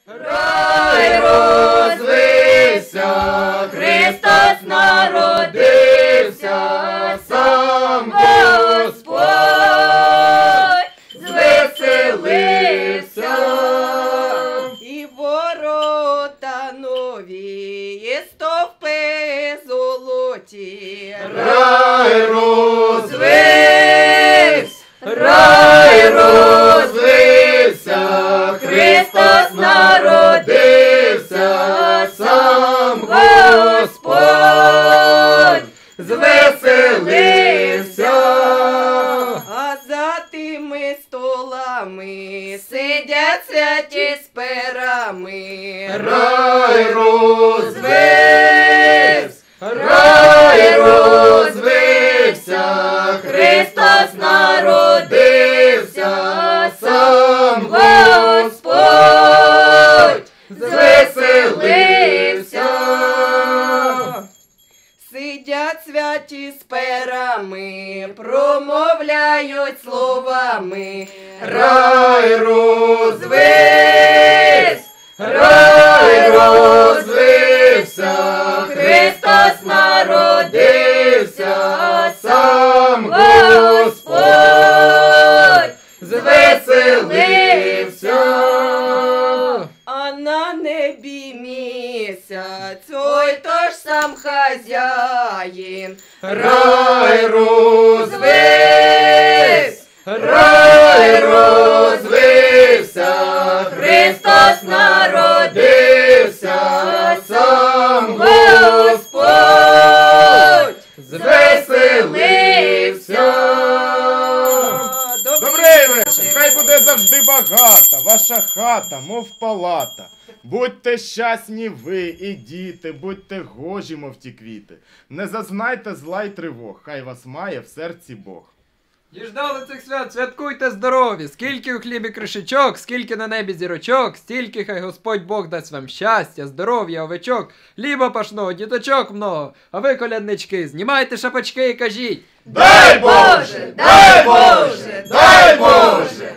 Рай розвився, Христос народився, сам Господь звеселився. І ворота нові, і стовпи золоті. Рай розвився, рай розвився, Христос народився, сам Господь звеселився. А за тими столами сидять святі з перами. Рай розвився, рай розвився, Христос народився, сам Господь звеселився. Сидять святі з перами, промовляють словами. Рай розвився, рай розвився, Христос народився, сам Господь звеселився. А на небі місяць, ой, то ж сам хазяїн. Рай розвився, рай розвився, Христос народився, сам Господь звеселився. Добрий вечір! Хай буде завжди багата, ваша хата, мов палата. Будьте щасні ви і діти, будьте гожі, мов ті квіти. Не зазнайте зла й тривог, хай вас має в серці Бог. Діждали цих свят, святкуйте здорові, скільки у хлібі кришечок, скільки на небі зірочок, стільки хай Господь Бог дасть вам щастя, здоров'я, овечок, хліба пашного, діточок много, а ви, коляднички, знімайте шапочки і кажіть: Дай Боже! Дай Боже! Дай Боже!